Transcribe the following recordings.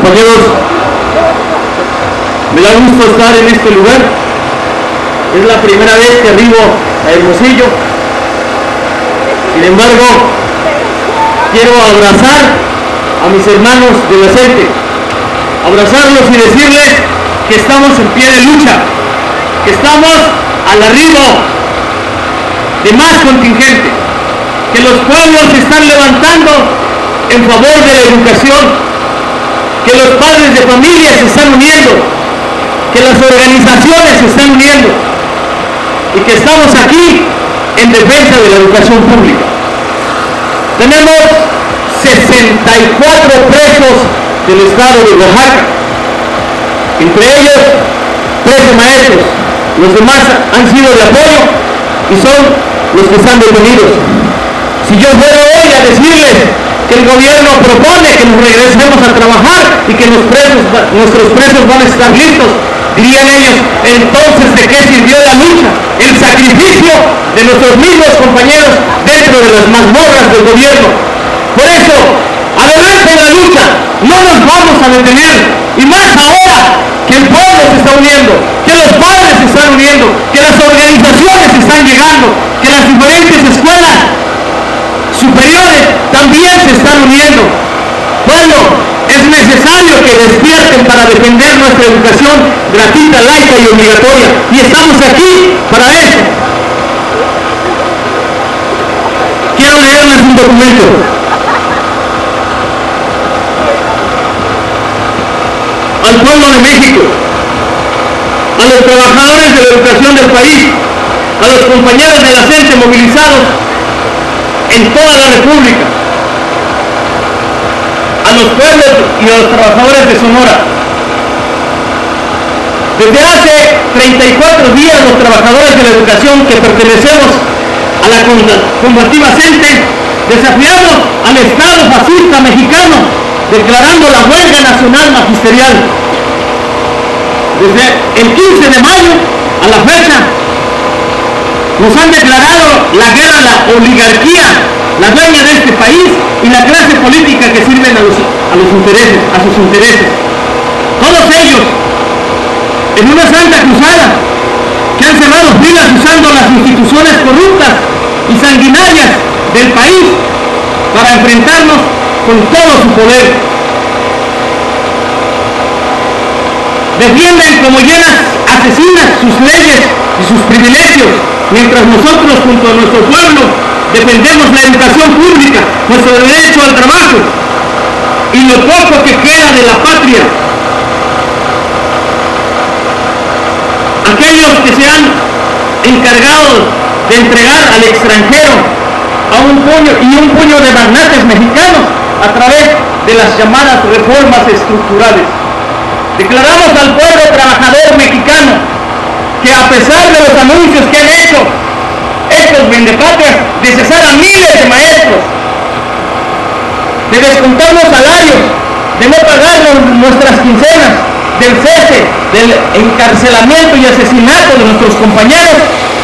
Compañeros, me da gusto estar en este lugar. Es la primera vez que arribo a Hermosillo. Sin embargo, quiero abrazar a mis hermanos de la CENTE, abrazarlos y decirles que estamos en pie de lucha, que estamos al arribo de más contingente, que los pueblos se están levantando en favor de la educación, que los padres de familia se están uniendo, que las organizaciones se están uniendo y que estamos aquí en defensa de la educación pública. Tenemos 64 presos del estado de Oaxaca, entre ellos 13 maestros. Los demás han sido de apoyo y son los que están detenidos. Si yo fuera hoy a decirles que el gobierno propone que nos regresemos a trabajar y que nuestros presos van a estar listos, dirían ellos, entonces ¿de qué sirvió la lucha? El sacrificio de nuestros mismos compañeros dentro de las mazmorras del gobierno. Por eso, adelante en la lucha, no nos vamos a detener, y más ahora que el pueblo se está uniendo, que los padres se están uniendo, que las organizaciones están llegando, que las diferentes escuelas superiores también se están uniendo. Bueno, es necesario que despierten para defender nuestra educación gratuita, laica y obligatoria, y estamos aquí para eso. Quiero leerles un documento. Al pueblo de México, a los trabajadores de la educación del país, a los compañeros de la CENTE movilizados en toda la República, a los pueblos y a los trabajadores de Sonora. Desde hace 34 días los trabajadores de la educación que pertenecemos a la combativa CENTE desafiamos al Estado fascista mexicano declarando la huelga nacional magisterial. Desde el 15 de mayo a la fecha nos han declarado la guerra a la oligarquía, la dueña de este país, y la clase política que sirven a sus intereses. Todos ellos en una santa cruzada que han cerrado filas usando las instituciones corruptas y sanguinarias del país para enfrentarnos con todo su poder. Defienden como hienas asesinas sus leyes y sus privilegios, mientras nosotros junto a nuestro pueblo defendemos la educación pública, nuestro derecho al trabajo y lo poco que queda de la patria. Aquellos que se han encargado de entregar al extranjero a un puño de magnates mexicanos a través de las llamadas reformas estructurales. Declaramos al pueblo trabajador mexicano que a pesar de los anuncios que han hecho estos vendepatrias de cesar a miles de maestros, de descontar los salarios, de no pagar nuestras quincenas, del cese, del encarcelamiento y asesinato de nuestros compañeros,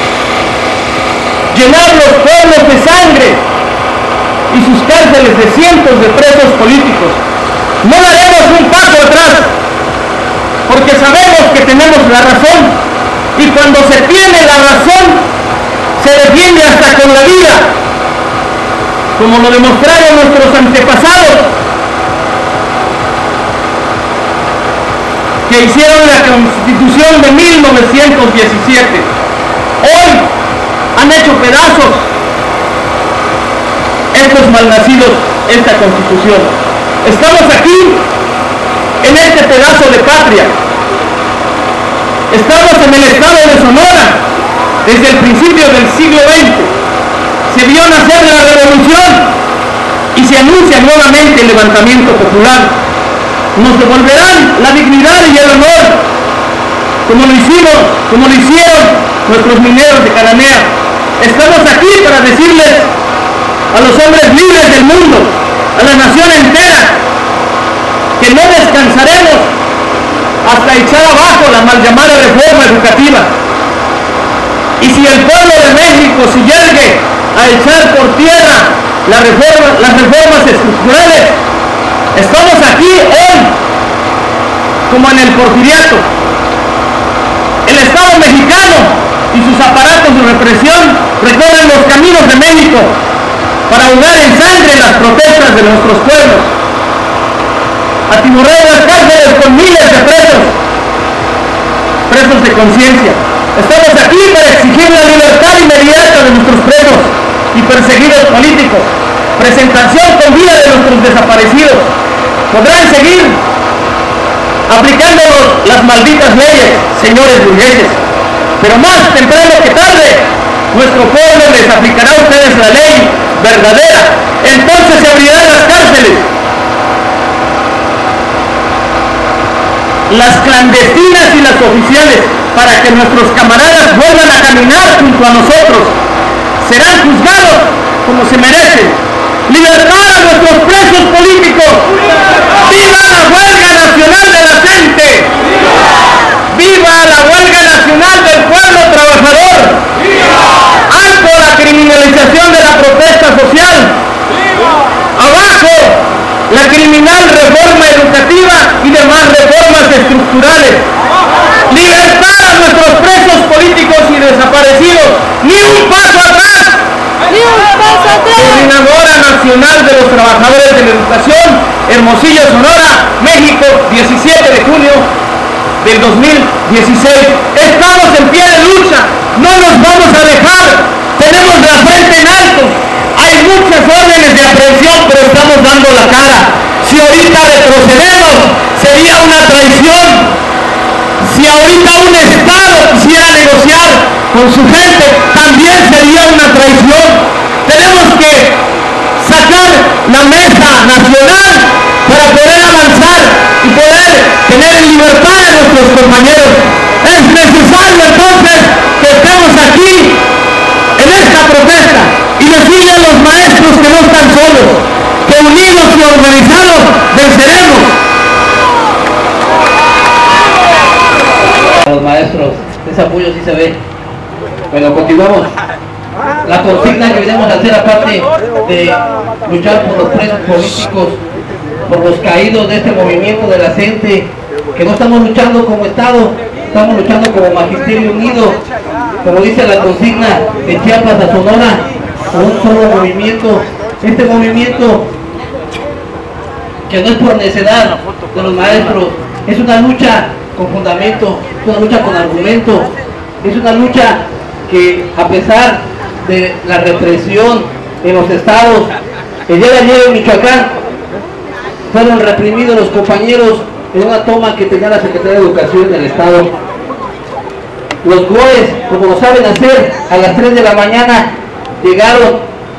llenar los pueblos de sangre y sus cárceles de cientos de presos políticos. No daremos un paso atrás, porque sabemos que tenemos la razón, y cuando se tiene la razón, se defiende hasta con la vida, como lo demostraron nuestros antepasados, que hicieron la Constitución de 1917. Hoy han hecho pedazos estos malnacidos esta Constitución. Estamos aquí en este pedazo de patria. Estamos en el estado de Sonora desde el principio del siglo XX. Se vio nacer la revolución y se anuncia nuevamente el levantamiento popular. Nos devolverán la dignidad y el honor, como lo hicieron nuestros mineros de Cananea. Estamos aquí para decirles a los hombres libres del mundo, a la nación entera, que no descansaremos hasta echar abajo la mal llamada reforma educativa. Y si el pueblo de México se llegue a echar por tierra las reformas estructurales, estamos aquí hoy como en el Porfiriato. El Estado mexicano y sus aparatos de represión recorren los caminos de México para ahogar en sangre las protestas de nuestros pueblos, atiborrar las cárceles con miles de presos de conciencia. Estamos aquí para exigir la libertad inmediata de nuestros presos y perseguidos políticos, presentación con vida de nuestros desaparecidos. Podrán seguir aplicándonos las malditas leyes, señores burgueses, pero más temprano que tarde nuestro pueblo les aplicará a ustedes la ley verdadera. Entonces se abrirán las cárceles, las clandestinas y las oficiales, para que nuestros camaradas vuelvan a caminar junto a nosotros. Serán juzgados como se merecen. ¡Libertad a nuestros presos políticos! ¡Viva la huelga nacional de la gente! ¡Viva la huelga nacional del pueblo trabajador! ¡Alto la criminalización de la protesta social! ¡Abajo la criminal reforma educativa y demás reformas estructurales! ¡Libertad a nuestros presos políticos y desaparecidos! ¡Ni un paso atrás! ¡Ni un paso atrás! Coordinadora Nacional de los Trabajadores de la Educación, Hermosillo, Sonora, México, 17 de junio del 2016. Estamos en pie de lucha, no nos vamos a dejar, tenemos la frente en alto. Hay muchas órdenes de aprehensión, pero estamos dando la cara. Si ahorita retrocedemos, sería una traición. Si ahorita un Estado quisiera negociar con su gente, también sería una traición. Tenemos que sacar la mesa nacional para poder avanzar y poder tener en libertad a nuestros compañeros. Es necesario entonces que estemos aquí en esta protesta y decirle a los maestros que no están solos, que unidos y organizados venceremos. Los maestros, ese apoyo sí se ve. Bueno, continuamos. La consigna que venimos a hacer, aparte de luchar por los presos políticos, por los caídos de este movimiento de la gente, que no estamos luchando como Estado, estamos luchando como Magisterio Unido, como dice la consigna, de Chiapas a Sonora, con un solo movimiento. Este movimiento, que no es por necedad de los maestros, es una lucha con fundamento, es una lucha con argumento, es una lucha que, a pesar de la represión en los estados, el día de ayer en Michoacán fueron reprimidos los compañeros en una toma que tenía la Secretaría de Educación del estado. Los GOES, como lo saben hacer, a las 3 de la mañana llegaron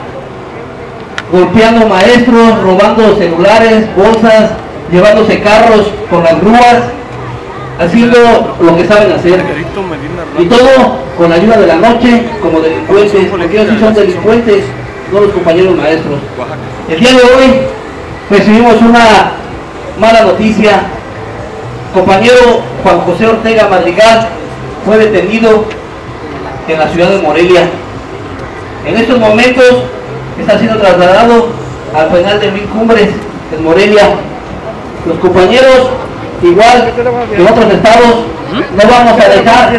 golpeando maestros, robando celulares, bolsas, llevándose carros con las grúas, haciendo lo que saben hacer, y todo con la ayuda de la noche, como delincuentes, porque ellos sí son delincuentes, no los compañeros maestros. El día de hoy recibimos una mala noticia. Compañero Juan José Ortega Madrigal fue detenido en la ciudad de Morelia. En estos momentos está siendo trasladado al penal de Mil Cumbres en Morelia. Los compañeros, igual que en otros estados, no vamos a dejar,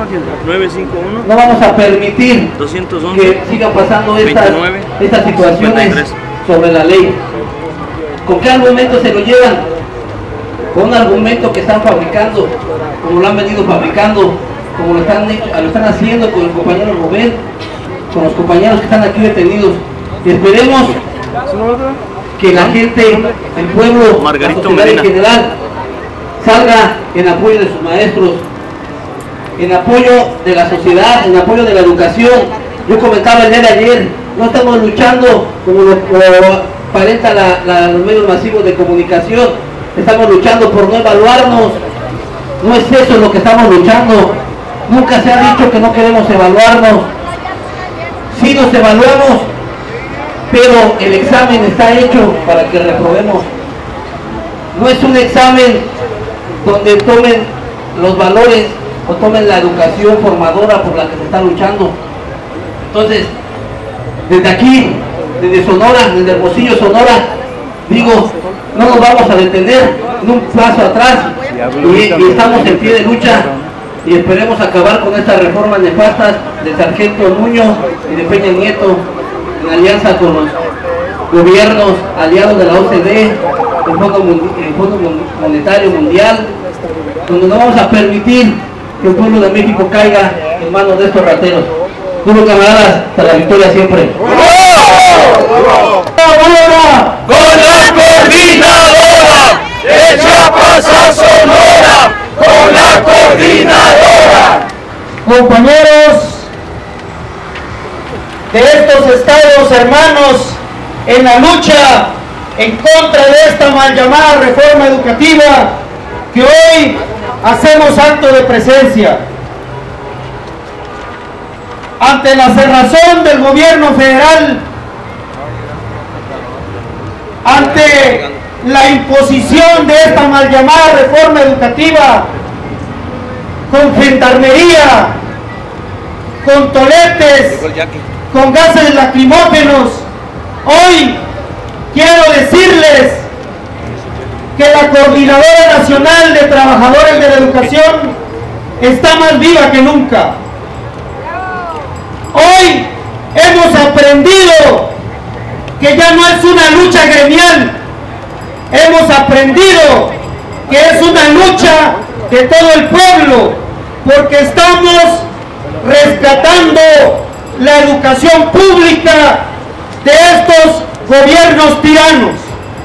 951, no vamos a permitir 211, que sigan pasando estas situaciones 53. sobre la ley. ¿Con qué argumento se lo llevan? Con un argumento que están fabricando, como lo han venido fabricando, como lo están haciendo con el compañero Rubén, con los compañeros que están aquí detenidos. Y esperemos que la gente, el pueblo, Margarito la sociedad Medina en general, salga en apoyo de sus maestros, en apoyo de la sociedad, en apoyo de la educación. Yo comentaba el día de ayer, no estamos luchando como lo aparenta los medios masivos de comunicación, estamos luchando por no evaluarnos. No es eso lo que estamos luchando. Nunca se ha dicho que no queremos evaluarnos. Sí nos evaluamos, pero el examen está hecho para que reprobemos. No es un examen donde tomen los valores o tomen la educación formadora por la que se está luchando. Entonces, desde aquí, desde Sonora, desde Hermosillo, Sonora, digo, no nos vamos a detener en un paso atrás y estamos en pie de lucha y esperemos acabar con estas reformas nefastas del sargento Nuño y de Peña Nieto en alianza con los gobiernos aliados de la OCDE, el Fondo Monetario Mundial, donde no vamos a permitir que el pueblo de México caiga en manos de estos rateros. Duro, camaradas, hasta la victoria siempre. ¡Con la coordinadora de Chiapas a Sonora! ¡Con la coordinadora! Compañeros de estos estados hermanos, en la lucha en contra de esta mal llamada reforma educativa que hoy hacemos acto de presencia. Ante la cerrazón del gobierno federal, ante la imposición de esta mal llamada reforma educativa, con gendarmería, con toletes, con gases lacrimógenos, hoy quiero decirles que la Coordinadora Nacional de Trabajadores de la Educación está más viva que nunca. Hoy hemos aprendido que ya no es una lucha gremial, hemos aprendido que es una lucha de todo el pueblo, porque estamos rescatando la educación pública de estos gobiernos tiranos.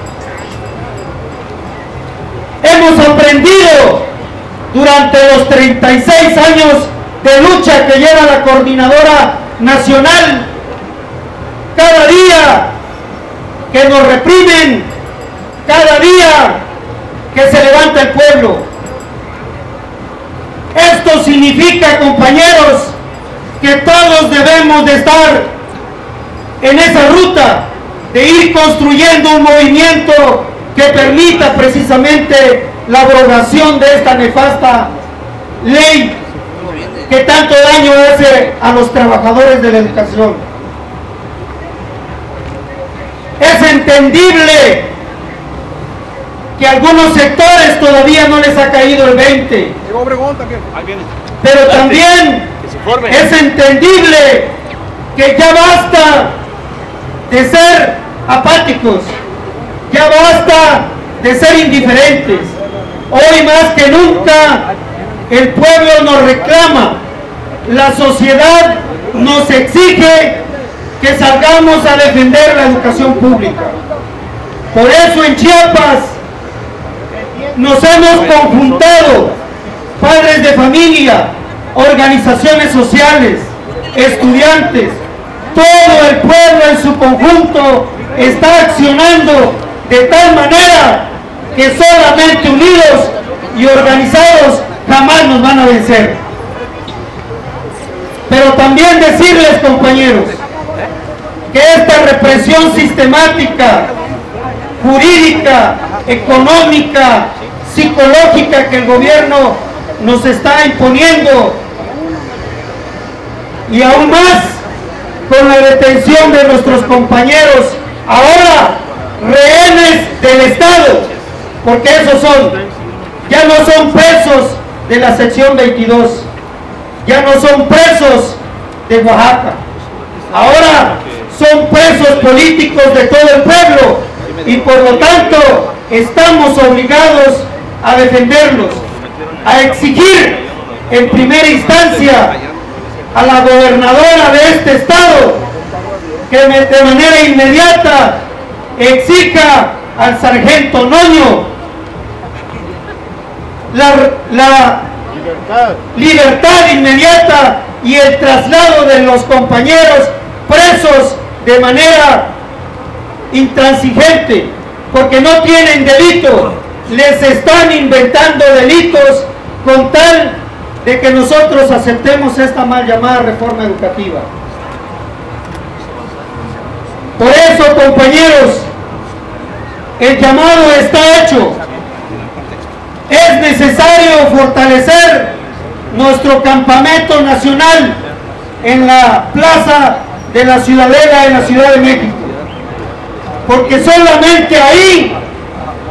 Hemos aprendido durante los 36 años de lucha que lleva la Coordinadora Nacional, cada día que nos reprimen, cada día que se levanta el pueblo. Esto significa, compañeros, que todos debemos de estar en esa ruta de ir construyendo un movimiento que permita precisamente la abrogación de esta nefasta ley que tanto daño hace a los trabajadores de la educación. Es entendible que a algunos sectores todavía no les ha caído el 20, pero también es entendible que ya basta de ser apáticos, ya basta de ser indiferentes. Hoy más que nunca el pueblo nos reclama, la sociedad nos exige que salgamos a defender la educación pública. Por eso en Chiapas nos hemos conjuntado, padres de familia, organizaciones sociales, estudiantes, todo el pueblo en su conjunto está accionando de tal manera que solamente unidos y organizados jamás nos van a vencer. Pero también decirles, compañeros, que esta represión sistemática, jurídica, económica, psicológica que el gobierno nos está imponiendo, y aún más con la detención de nuestros compañeros, ahora rehenes del Estado, porque esos son, ya no son presos de la sección 22, ya no son presos de Oaxaca, ahora son presos políticos de todo el pueblo, y por lo tanto estamos obligados a defenderlos, a exigir en primera instancia a la gobernadora de este estado que de manera inmediata exija al sargento Nuño la libertad inmediata y el traslado de los compañeros presos de manera intransigente, porque no tienen delito, les están inventando delitos con tal de que nosotros aceptemos esta mal llamada reforma educativa. Por eso, compañeros, el llamado está hecho. Es necesario fortalecer nuestro campamento nacional en la Plaza de la Ciudadela en la Ciudad de México, porque solamente ahí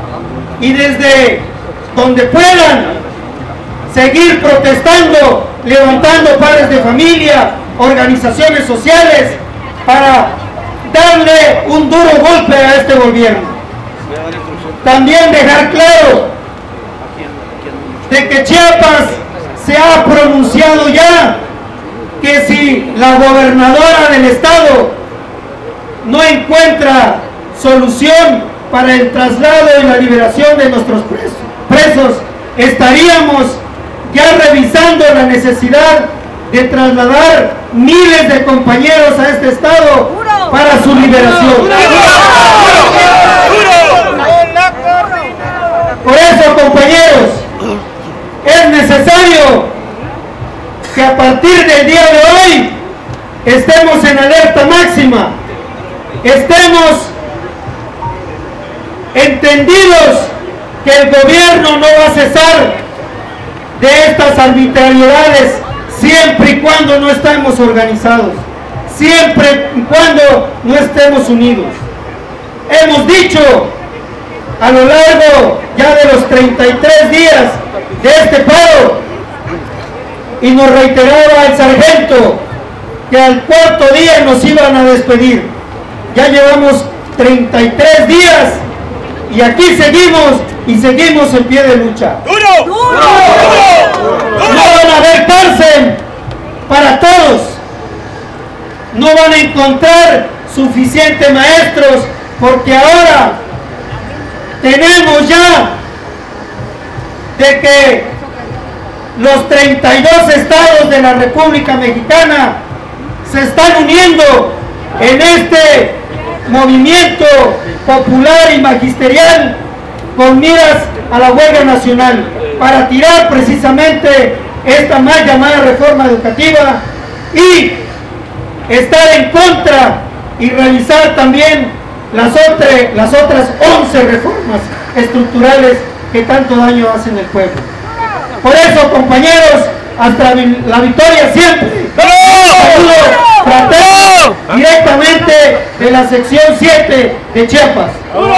y desde donde puedan seguir protestando, levantando padres de familia, organizaciones sociales, para darle un duro golpe a este gobierno. También dejar claro de que Chiapas se ha pronunciado ya que si la gobernadora del estado no encuentra solución para el traslado y la liberación de nuestros presos, estaríamos ya revisando la necesidad de trasladar miles de compañeros a este estado para su liberación. Por eso, compañeros, es necesario que a partir del día de hoy estemos en alerta máxima, estemos entendidos que el gobierno no va a cesar de estas arbitrariedades siempre y cuando no estemos organizados, siempre y cuando no estemos unidos. Hemos dicho a lo largo ya de los 33 días de este paro, y nos reiteraba el sargento que al cuarto día nos iban a despedir. Ya llevamos 33 días y aquí seguimos y seguimos en pie de lucha. ¡Duro! ¡Duro! No van a haber cárcel para todos, no van a encontrar suficientes maestros, porque ahora tenemos ya de que los 32 estados de la República Mexicana se están uniendo en este movimiento popular y magisterial con miras a la huelga nacional, para tirar precisamente esta mal llamada reforma educativa y estar en contra y revisar también las otras 11 reformas estructurales que tanto daño hacen al pueblo. Por eso, compañeros, hasta la victoria siempre. Saludo fraterno directamente de la sección 7 de Chiapas.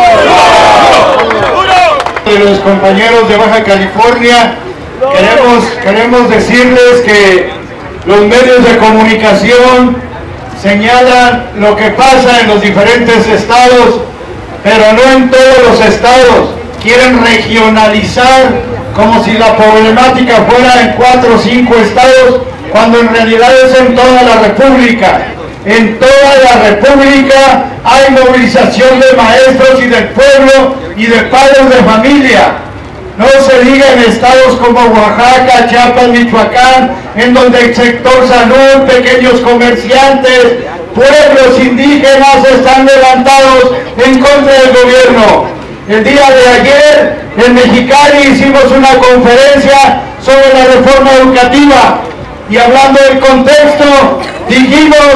De los compañeros de Baja California, queremos decirles que los medios de comunicación señalan lo que pasa en los diferentes estados, pero no en todos los estados. Quieren regionalizar como si la problemática fuera en 4 o 5 estados, cuando en realidad es en toda la República. En toda la República hay movilización de maestros y del pueblo y de padres de familia. No se diga en estados como Oaxaca, Chiapas, Michoacán, en donde el sector salud, pequeños comerciantes, pueblos indígenas están levantados en contra del gobierno. El día de ayer en Mexicali hicimos una conferencia sobre la reforma educativa y hablando del contexto dijimos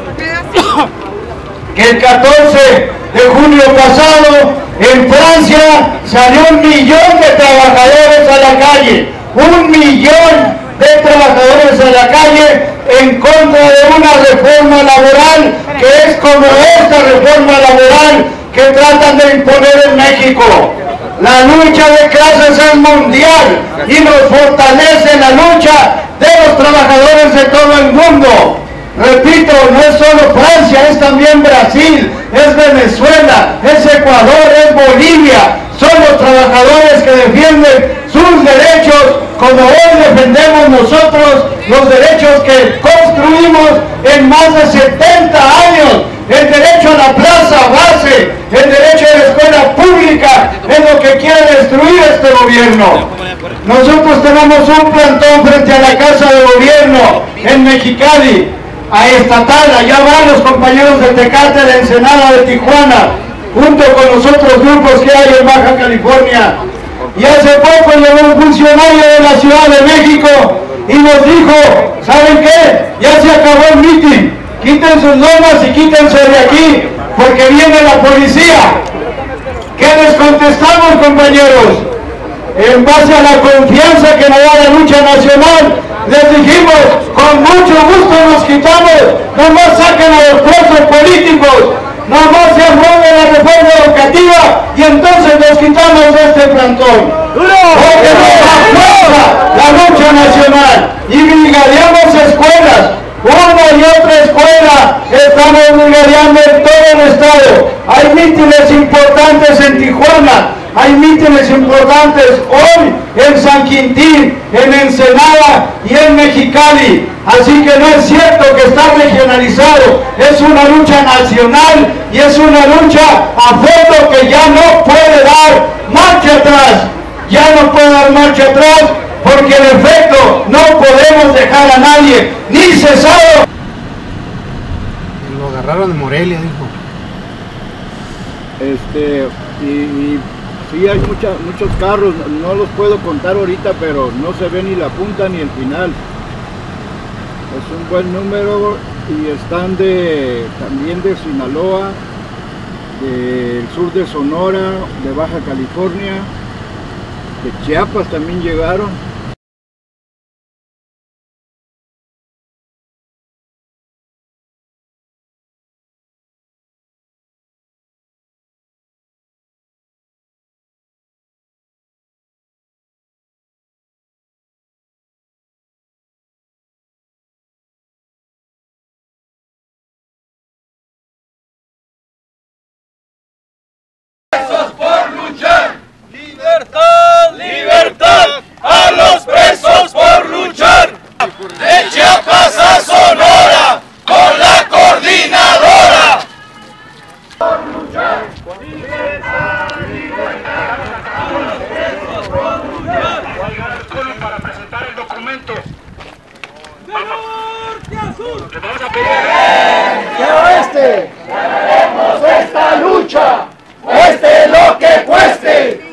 que el 14 de junio pasado en Francia salió 1 millón de trabajadores a la calle, 1 millón de trabajadores a la calle en contra de una reforma laboral que es como esta reforma laboral que tratan de imponer en México. La lucha de clases es mundial y nos fortalece la lucha de los trabajadores de todo el mundo. Repito, no es solo Francia, es también Brasil, es Venezuela, es Ecuador, es Bolivia. Son los trabajadores que defienden sus derechos, como hoy defendemos nosotros los derechos que construimos en más de 70 años. El derecho a la plaza base, el derecho a la escuela pública, es lo que quiere destruir este gobierno. Nosotros tenemos un plantón frente a la Casa de Gobierno en Mexicali, a estatal, allá van los compañeros de Tecate, de Ensenada, de Tijuana, junto con los otros grupos que hay en Baja California. Y hace poco llegó un funcionario de la Ciudad de México y nos dijo, ¿saben qué? Ya se acabó el mitin. Quiten sus lomas y quítense de aquí, porque viene la policía. ¿Qué les contestamos, compañeros? En base a la confianza que nos da la lucha nacional, les dijimos, con mucho gusto nos quitamos, nomás saquen a los presos políticos, nomás se apruebe la reforma educativa y entonces nos quitamos de este plantón, porque nos da fuerza la lucha nacional y brigadeamos escuelas, una y otra escuela, estamos brigadeando en todo el estado. Hay mítines importantes en Tijuana, hay mítines importantes hoy en San Quintín, en Ensenada y en Mexicali. Así que no es cierto que está regionalizado, es una lucha nacional y es una lucha a fondo que ya no puede dar marcha atrás. Ya no puede dar marcha atrás porque en efecto no podemos dejar a nadie ni cesado. Lo agarraron de Morelia, dijo. Y sí hay muchos carros, no los puedo contar ahorita, pero no se ve ni la punta ni el final. Es un buen número y están también de Sinaloa, del sur de Sonora, de Baja California, de Chiapas también llegaron. ¡Libertad a los presos por luchar! De Chiapas a Sonora, con la coordinadora. Por luchar, libertad, libertad a los presos por luchar. Para presentar el documento. ¡De norte a sur! Le vamos a pedir. ¡Que oeste! ¡Ganaremos esta lucha! ¡Cueste lo que cueste!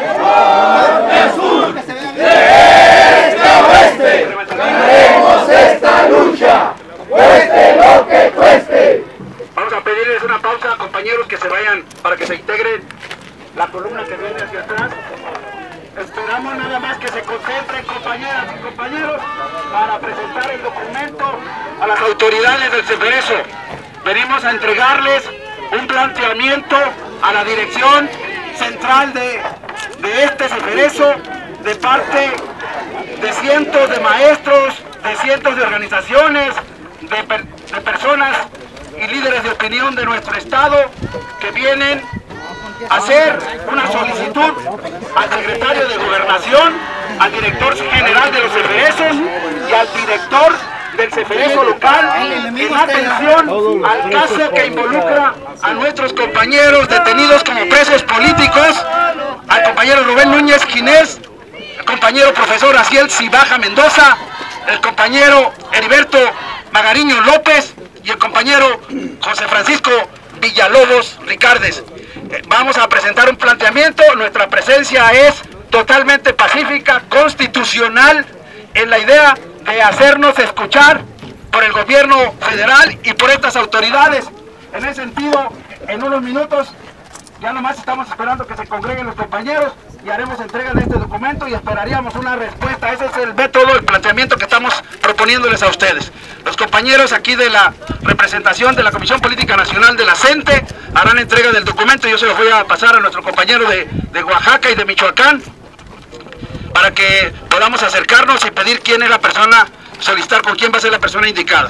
¡Ganaremos esta lucha! ¡Cueste lo que cueste! Vamos a pedirles una pausa, compañeros, que se vayan para que se integren la columna que viene hacia atrás. Esperamos nada más que se concentren, compañeras y compañeros, para presentar el documento a las autoridades del CEFERESO. Venimos a entregarles un planteamiento a la dirección central de este CEFERESO, de parte de cientos de maestros, de cientos de organizaciones, de personas y líderes de opinión de nuestro estado que vienen a hacer una solicitud al secretario de Gobernación, al director general de los CEFERESOs y al director del CEFERESO local en atención al caso que involucra a nuestros compañeros detenidos como presos políticos, al compañero Rubén Núñez Ginés, el compañero profesor Aciel Cibaja Mendoza, el compañero Heriberto Magariño López y el compañero José Francisco Villalobos Ricardes. Vamos a presentar un planteamiento. Nuestra presencia es totalmente pacífica, constitucional, en la idea de hacernos escuchar por el gobierno federal y por estas autoridades. En ese sentido, en unos minutos, ya nomás estamos esperando que se congreguen los compañeros y haremos entrega de este documento y esperaríamos una respuesta. Ese es el método, el planteamiento que estamos proponiéndoles a ustedes. Los compañeros aquí de la representación de la Comisión Política Nacional de la CENTE harán entrega del documento. Yo se los voy a pasar a nuestro compañero de Oaxaca y de Michoacán, para que podamos acercarnos y pedir quién es la persona, solicitar con quién va a ser la persona indicada.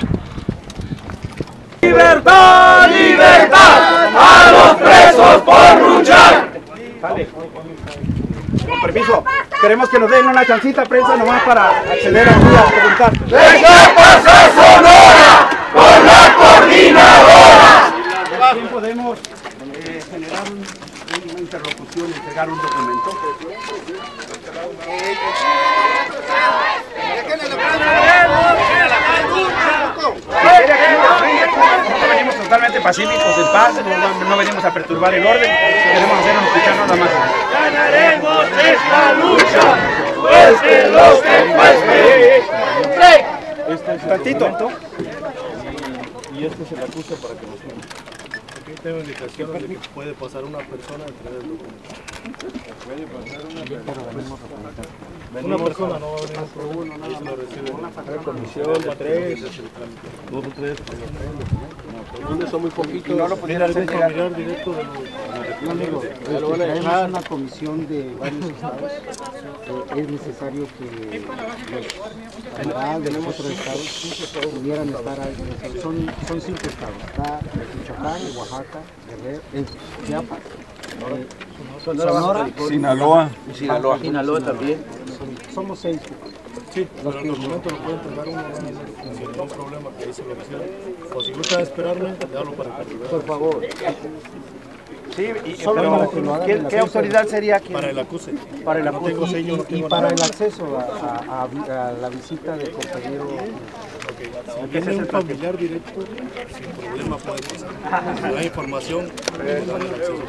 ¡Libertad, libertad a los presos por luchar! Vale. Con permiso, queremos que nos den una chancita prensa nomás para acceder aquí a preguntar. ¡De Chiapas a Sonora, con la coordinadora! ¿Quién podemos generar una interlocución y entregar un documento? Venimos totalmente pacíficos, en paz, no venimos a perturbar el orden, queremos hacernos escuchar nada más. ¡Ganaremos esta lucha! ¡Cueste lo que cueste! Tantito. Y este se le acusa para que nos firme. Aquí tengo indicación de que puede pasar una persona a entregar el documento. Una persona no va a venir por uno, nada más. Una comisión, tres, dos o tres. ¿Dónde son muy poquitos? No lo pudieran hacer familiar directo de los... amigo, tenemos una comisión de varios estados. Es necesario que los camaradas de los otros estados pudieran estar ahí. Son 5 estados. Está Michoacán, Oaxaca, Guerrero, Chiapas, Sonora, Sinaloa. Sinaloa también. Somos 6. Sí, pero en el momento lo puede entregar uno sin ningún problema, que ahí se lo reciba. O si gusta esperarme, le hablo para que... Por favor. Sí, pero ¿qué autoridad sería aquí? Para el acuse. Para el No tengo sello, no Y tengo para nada. el acceso a la visita del compañero. Si tiene un familiar directo, sin problema puede pasar. La información, puede dar el acceso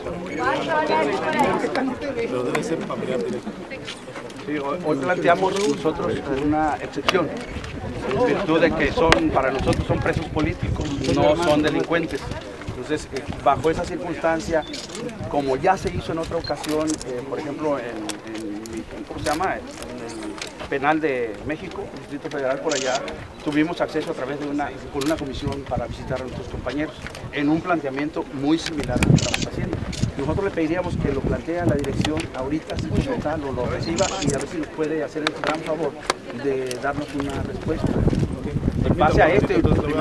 para que pero debe ser familiar directo. Sí, hoy planteamos nosotros una excepción, en virtud de que para nosotros son presos políticos, no son delincuentes. Entonces, bajo esa circunstancia, como ya se hizo en otra ocasión, por ejemplo, ¿cómo se llama? En el penal de México, el Distrito Federal por allá, tuvimos acceso a través de con una comisión para visitar a nuestros compañeros, en un planteamiento muy similar a lo que estamos haciendo. Nosotros le pediríamos que lo plantee a la dirección ahorita, si como tal, o lo reciba, y a ver si nos puede hacer el gran favor de darnos una respuesta. En base a este...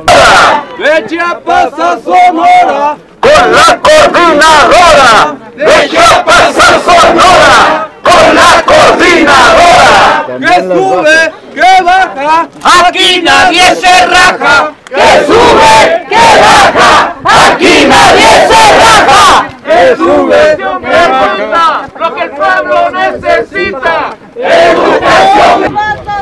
De Chiapas a Sonora, con la coordinadora. De Chiapas a Sonora, con la coordinadora. Que sube, que baja, aquí nadie se raja. Que sube, que baja, aquí nadie se raja. Que sube, que baja, lo que el pueblo necesita. Educación.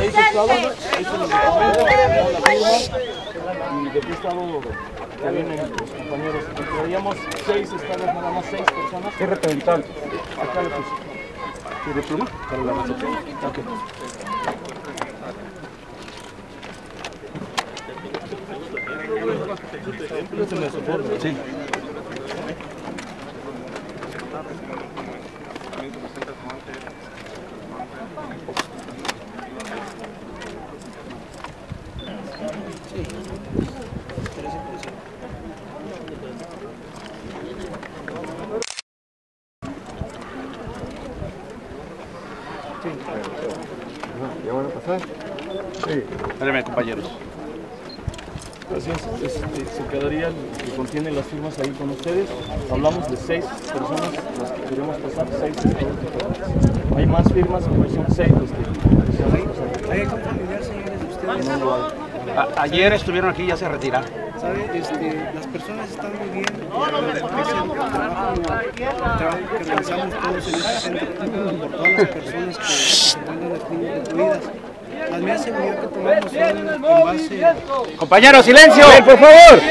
¿Y de qué estado ya vienen los compañeros? Traíamos 6 estados, nada más 6 personas. ¿Qué representante? Acá le puse. ¿Tiene pluma? Para la recepción. Ok. Préstame su forma. Sí. ¿Ya van a pasar? Sí. Espérenme, compañeros. Así es, se quedaría el que contiene las firmas ahí con ustedes. Hablamos de 6 personas las que queremos pasar, 6 estados diferentes. Hay más firmas, pero son 6 los que... ¿Hay algún familiar, señores, de ustedes? No lo hay. Ayer estuvieron aquí y ya se retiraron. ¿Sabe? Las personas están muy bien. El trabajo que realizamos todos en este centro por todas las personas que se encuentran aquí incluidas. Las medidas de seguridad que tomamos son en base... Compañeros, silencio, por favor.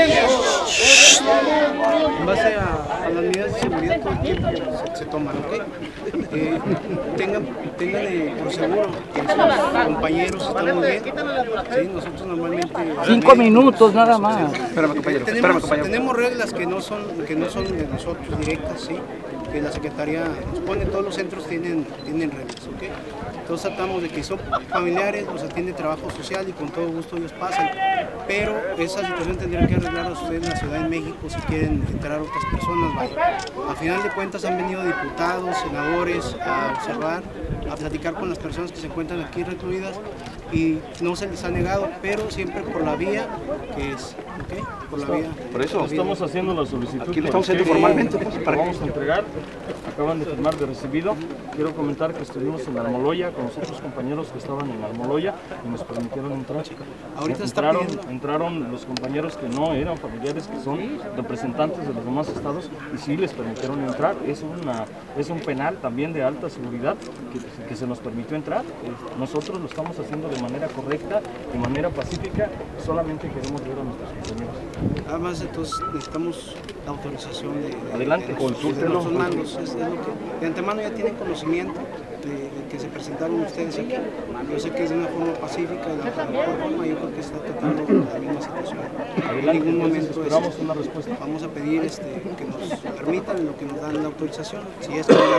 En base a las medidas de seguridad todo el tiempo se toman, ¿ok? Tengan por seguro que sus compañeros están muy bien. ¿Sí? Nosotros normalmente... 5 minutos nada más. Espérame, compañero. Tenemos reglas que no son de nosotros directas, ¿sí? Que la Secretaría nos pone, todos los centros tienen reglas, ¿ok? Entonces tratamos de que son familiares, los atiende trabajo social y con todo gusto ellos pasan, pero esa situación tendrían que arreglarla ustedes en la Ciudad de México si quieren entrar otras personas, vaya. A final de cuentas han venido diputados, senadores a observar, a platicar con las personas que se encuentran aquí recluidas y no se les ha negado, pero siempre por la vía que es, ¿ok? Por la vía. Por eso estamos haciendo la solicitud. Aquí lo estamos haciendo formalmente. Para vamos a entregar. Acaban de firmar de recibido. Quiero comentar que estuvimos en Almoloya con los otros compañeros que estaban en Almoloya y nos permitieron entrar. Ahorita entraron los compañeros que no eran familiares, que son representantes de los demás estados y sí les permitieron entrar. Es un penal también de alta seguridad que se nos permitió entrar. Nosotros lo estamos haciendo de manera correcta, de manera pacífica. Solamente queremos ver a nuestros compañeros. Además, entonces necesitamos la autorización Adelante, consúltenlo. Los mandos. Es lo que de antemano ya tienen conocimiento de que se presentaron ustedes aquí. Yo sé que es de una forma pacífica, de la mejor forma, yo creo que está tratando la misma situación. Adelante, en ningún momento esperamos una respuesta. Vamos a pedir que nos permitan en lo que nos dan la autorización. Si esto ya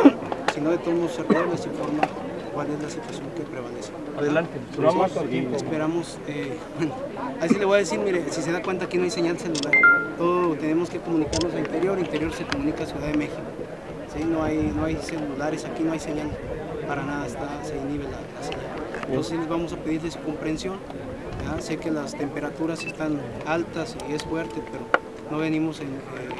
Si no, de todos los servidores les informa cuál es la situación que prevalece. Adelante, esperamos, bueno, así le voy a decir, mire, si se da cuenta aquí no hay señal celular, todo tenemos que comunicarnos a Interior se comunica a Ciudad de México, ¿sí? No hay celulares, aquí no hay señal para nada, se inhibe la señal. Entonces les vamos a pedirles comprensión, ¿ya? Sé que las temperaturas están altas y es fuerte, pero no venimos en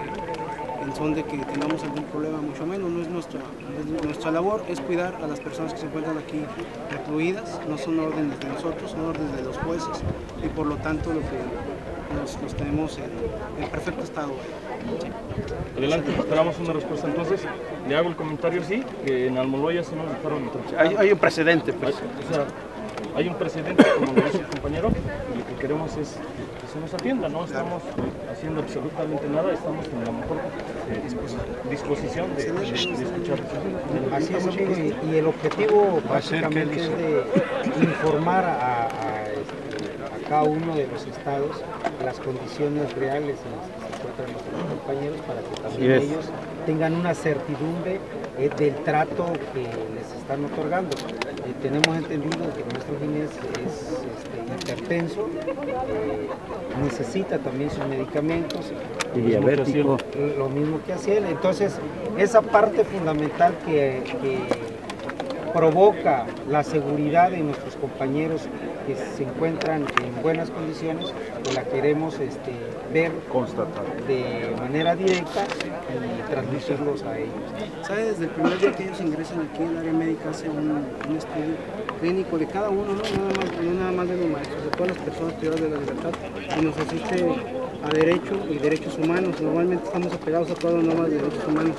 son de que tengamos algún problema, mucho menos, no es nuestra labor, es cuidar a las personas que se encuentran aquí recluidas, no son órdenes de nosotros, son órdenes de los jueces y por lo tanto lo que nos tenemos en perfecto estado. Adelante, esperamos una respuesta entonces. Le hago el comentario, sí, que en Almoloya se nos dejaron entrar. Hay un precedente, pues. O sea, hay un precedente, como lo dice el compañero, y lo que queremos es que se nos atienda, no estamos haciendo absolutamente nada, estamos en la mejor disposición de escuchar. Así es, amigo, y el objetivo básicamente es de informar a cada uno de los estados las condiciones reales en las que se encuentran nuestros compañeros para que también ellos tengan una certidumbre del trato que les están otorgando. Tenemos entendido que nuestro Ginés es hipertenso, necesita también sus medicamentos, y diabético, lo mismo que hace él. Entonces, esa parte fundamental que provoca la seguridad de nuestros compañeros que se encuentran en buenas condiciones, pues la queremos ver, constatar de manera directa y transmitirlos a ellos. ¿Sabe? Desde el primer día que ellos ingresan aquí, el área médica hace un estudio clínico de cada uno, no nada más de los maestros, de todas las personas privadas de la libertad, y nos asiste a derecho y derechos humanos. Normalmente estamos apegados a todas las normas de derechos humanos.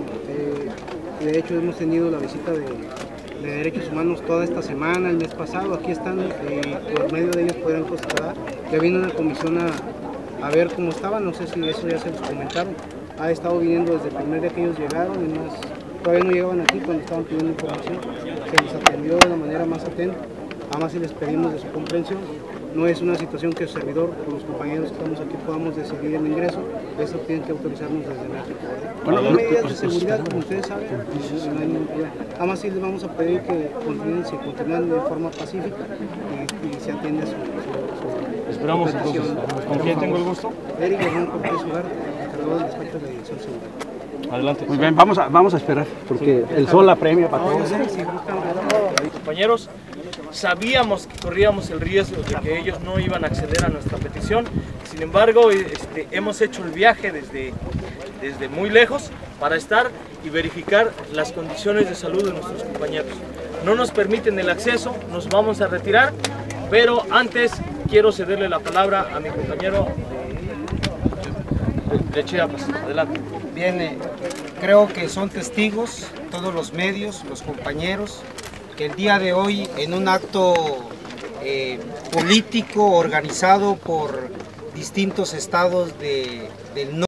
De hecho, hemos tenido la visita de derechos humanos toda esta semana, el mes pasado. Aquí están, por medio de ellos podrán constatar que vino una comisión a ver cómo estaban, no sé si eso ya se los comentaron. Ha estado viniendo desde el primer día que ellos llegaron, y más, todavía no llegaban aquí cuando estaban pidiendo información. Se les atendió de la manera más atenta, además si les pedimos de su comprensión. No es una situación que el servidor o los compañeros que estamos aquí podamos decidir el ingreso, eso tienen que autorizarnos desde México. Bueno, hay medidas de seguridad, como ustedes saben, no hay ningún problema. Además sí les vamos a pedir que continúen de forma pacífica y se atienda su Esperamos entonces. ¿Con quién tengo el gusto? Eric Hernán Cortés Ugarte, encargado del despacho de la Dirección Seguridad. Adelante. Muy bien, vamos a esperar, porque el sol apremia para todos. Compañeros, sabíamos que corríamos el riesgo de que ellos no iban a acceder a nuestra petición, sin embargo hemos hecho el viaje desde muy lejos para estar y verificar las condiciones de salud de nuestros compañeros. No nos permiten el acceso, nos vamos a retirar, pero antes quiero cederle la palabra a mi compañero de Chiapas. Adelante. Bien, creo que son testigos todos los medios, los compañeros, que el día de hoy en un acto político organizado por distintos estados del norte,